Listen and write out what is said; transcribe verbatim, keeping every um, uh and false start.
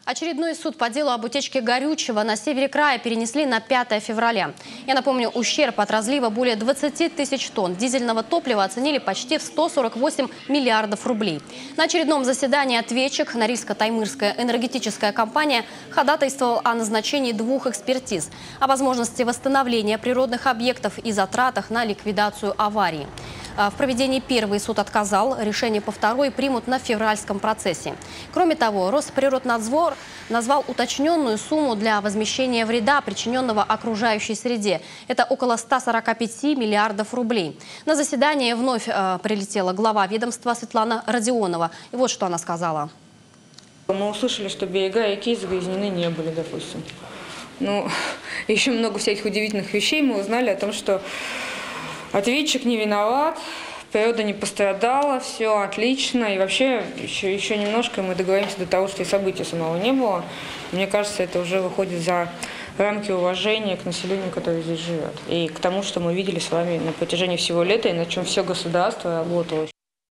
Очередной суд по делу об утечке горючего на севере края перенесли на пятое февраля. Я напомню, ущерб от разлива более двадцати тысяч тонн дизельного топлива оценили почти в сто сорок восемь миллиардов рублей. На очередном заседании ответчик, Норильско-Таймырская энергетическая компания, ходатайствовал о назначении двух экспертиз, о возможности восстановления природных объектов и затратах на ликвидацию аварии. В проведении первый суд отказал, решение по второй примут на февральском процессе. Кроме того, Росприроднадзор назвал уточненную сумму для возмещения вреда, причиненного окружающей среде. Это около ста сорока пяти миллиардов рублей. На заседание вновь э, прилетела глава ведомства Светлана Родионова. И вот что она сказала. Мы услышали, что берега реки загрязнены не были, допустим. Ну, еще много всяких удивительных вещей. Мы узнали о том, что ответчик не виноват, природа не пострадала, все отлично. И вообще еще, еще немножко мы договоримся до того, что и события самого не было. Мне кажется, это уже выходит за рамки уважения к населению, которое здесь живет. И к тому, что мы видели с вами на протяжении всего лета, и на чем все государство работало.